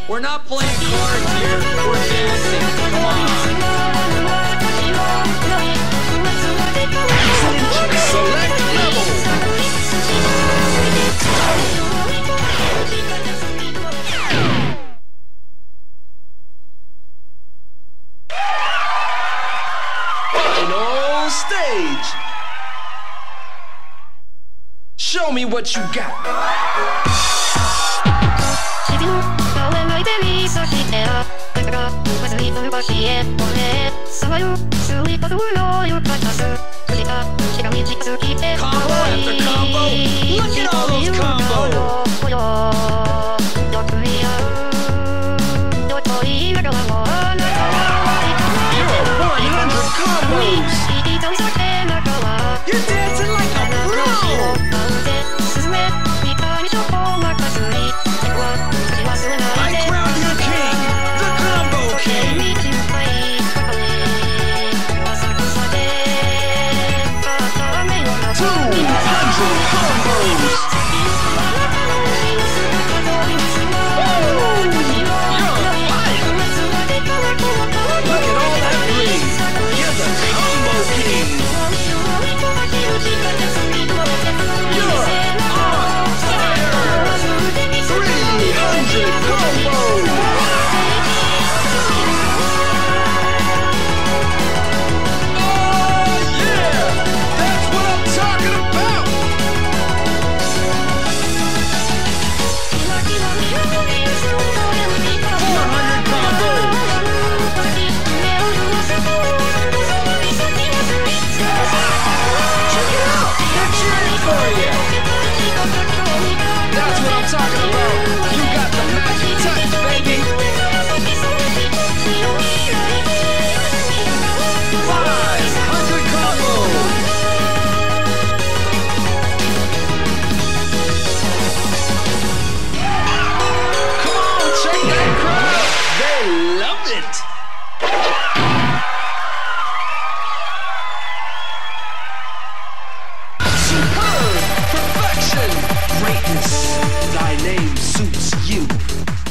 We're not playing cards here. We're dancing. Come on. Select level. Final stage. Show me what you got. さしてあだからまずに飛ばしへ俺さまよスイートのよかったす栗田しがみちつきて Combo after combo Look at all those combos よく見合うどこいながらもあなたは You're 100 combos You're dancing like a pro I crown you king, the combo king. 200 combos. Look at all that bling. You're the combo king. You're on fire. 300 combos. Oh yeah, that's what I'm talking about. 400 combos. Check it out, they're cheering for you. That's what I'm talking about. You got the magic touch, baby. 500 combos. Come on, check that crowd. They love it. Superb perfection, greatness. Thy name suits you.